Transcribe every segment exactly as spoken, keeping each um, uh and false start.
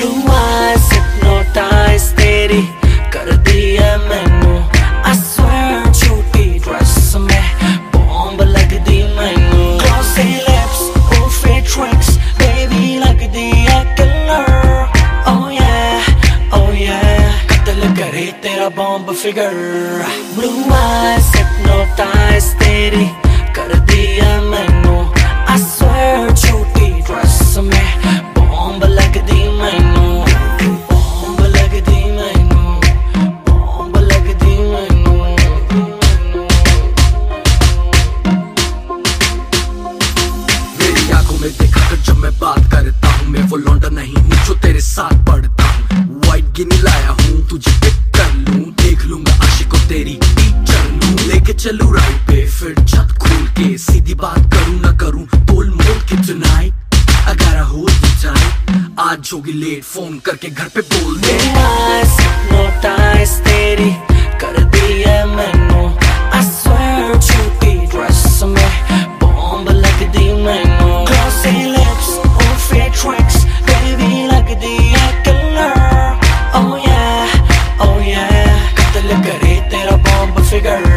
Blue eyes hypnotize तेरी कर दी है मैनू I swear छोटी ड्रेस में बॉम्ब लग दी मैनू Glossy lips, oh fit tricks baby लग दी है killer Oh yeah, oh yeah कत्ल करे तेरा bomb figure Blue eyes hypnotize तेरी कर दी है मैनू I swear छोटी ड्रेस में बॉम्ब लग दी मैनू बॉम्ब लग दी मैनू बॉम्ब लग दी मैनू मेरी आंखों में देखा कर जब मैं बात करता हूँ मैं वो लौंडा नहीं हूँ जो तेरे साथ पढ़ता हूँ वाइट गिनी लाया हूँ तुझे पिक कर लूँ देख लूंगा आशिकों तेरी टीचर लूँ लेके चलूँ राइट पे फिर छत खोल के सीधी बात करूँ ना करूँ बोल मोल के tonight I gotta hold you tight आज होगी लेट फोन करके घर पे बोल दे eyes hypnotize तेरी कर दी है मैनू I swear छोटी ड्रेस में बॉम्ब लग दी मैनू Glossy lips, oh fit tricks baby लग दी है killer Oh yeah, oh yeah कत्ल करे तेरा बॉम्ब फिगर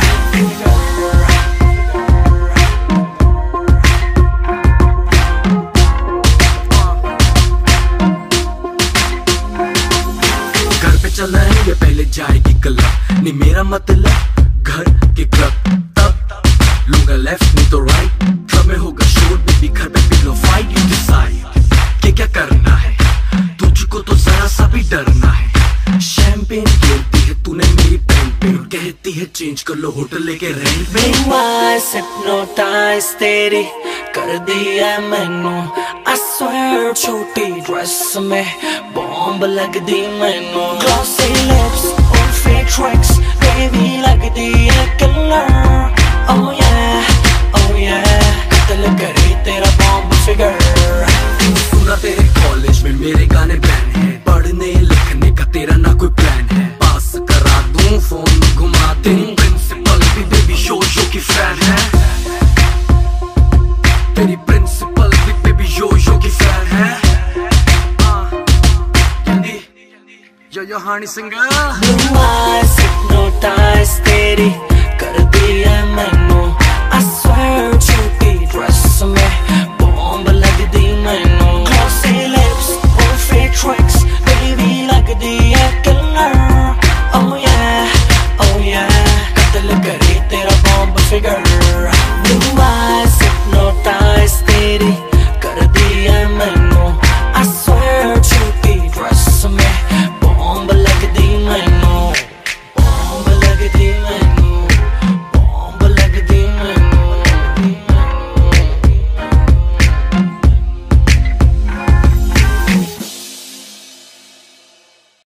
चलना है या पहले जाएगी क्लब नहीं मेरा मतलब घर के क्लब तब लूंगा लेफ्ट नहीं तो राइट क्लब में होगा शोर बेबी घर पे पिलो फाइट यू डिसाइड क्या क्या करना है तुझको तो जरा सा भी डरना है शैंपेन गिरती है तूने मेरी पेन पे कहती है चेंज कर लो होटल लेके रेंट पे Blue eyes hypnotize तेरी कर दी है मैनू I swear छोटी ड्रेस में बॉम्ब लग दी मैनू Glossy lips, oh fit tricks baby लग दी है killer Oh yeah, oh yeah कत्ल करे तेरा बॉम्ब फिगर सुना तेरे कॉलेज में मेरे गाने बैन है पढ़ने लिखने का तेरा ना कोई प्लान है पास करा दूं फोन घुमा तेरी प्रिंसिपल भी बेबी शो शो की फैन है तेरी प्रिंसिपल भी बेबी शो शो की फैन है जल्दी yo yo Honey Singh Blue eyes hypnotize तेरी कर दी है मैनू